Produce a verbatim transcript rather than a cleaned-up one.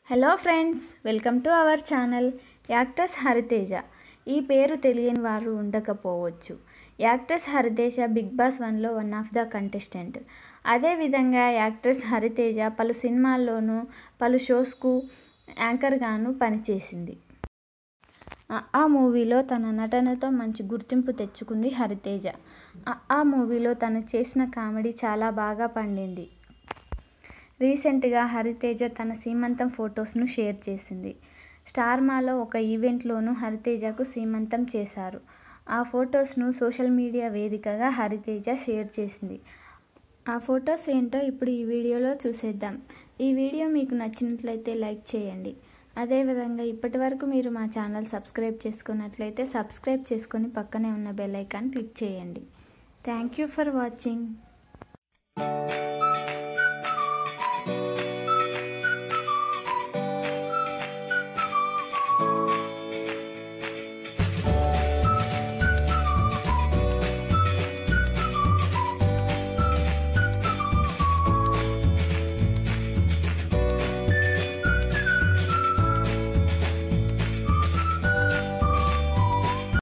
Hello friends, welcome to our channel. Actress Hariteja. ఈ పేరు తెలియని వారు ఉండకపోవచ్చు. యాక్ట్రెస్ హరితేజ బిగ్ బాస్ వన్లో వన్ ఆఫ్ ద కంటెస్టెంట్. అదేవిధంగా యాక్ట్రెస్ హరితేజ పలు సినిమాల్లోనూ పలు షోస్కు యాంకర్గాను పనిచేసింది. ఆ మూవీలో తన నటనతో మంచి గుర్తింపు తెచ్చుకుంది హరితేజ. ఆ మూవీలో తను చేసిన కామెడీ చాలా బాగా పండింది. రీసెంట్గా హరితేజ తన సీమంతం ఫొటోస్ను షేర్ చేసింది. స్టార్మాలో ఒక ఈవెంట్లోనూ హరితేజకు సీమంతం చేశారు. ఆ ఫొటోస్ను సోషల్ మీడియా వేదికగా హరితేజ షేర్ చేసింది. ఆ ఫొటోస్ ఏంటో ఇప్పుడు ఈ వీడియోలో చూసేద్దాం. ఈ వీడియో మీకు నచ్చినట్లయితే లైక్ చేయండి. అదేవిధంగా ఇప్పటి వరకు మీరు మా ఛానల్ సబ్స్క్రైబ్ చేసుకున్నట్లయితే సబ్స్క్రైబ్ చేసుకొని పక్కనే ఉన్న బెల్ ఐకాన్ క్లిక్ చేయండి. Thank you for watching.